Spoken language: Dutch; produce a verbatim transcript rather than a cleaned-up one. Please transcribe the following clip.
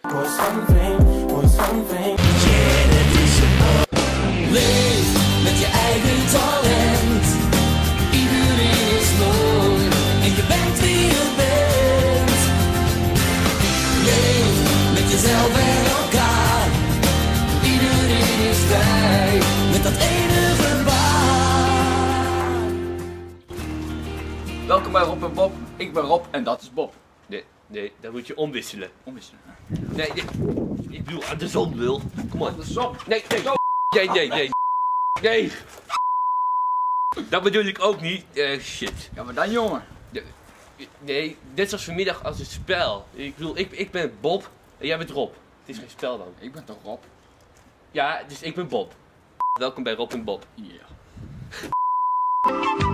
Voor something, voor something. Yeah, dat is je. Leef met je eigen talent. Iedereen is mooi en je bent wie je bent. Leef met jezelf en elkaar. Iedereen is vrij met dat ene gebaar. Welkom bij Rob en Bob. Ik ben Rob en dat is Bob. Nee, nee, dan moet je omwisselen. Omwisselen. Nee, nee. Ik bedoel, aan de zon wil. Kom op. De zon. Nee, nee. Nee, nee, nee. Nee. Dat bedoel ik ook niet. Uh, shit. Ja, maar dan jongen. Nee, net zoals vanmiddag als het spel. Ik bedoel, ik, ik ben Bob en jij bent Rob. Het is geen spel dan. Ik ben toch Rob? Ja, dus ik ben Bob. Welkom bij Rob en Bob. Ja. Yeah.